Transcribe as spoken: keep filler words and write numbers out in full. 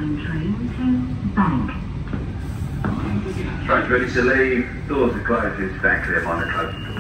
incoming train to Bank. Train's ready to leave. Doors are closed. Stand clear behind the coach.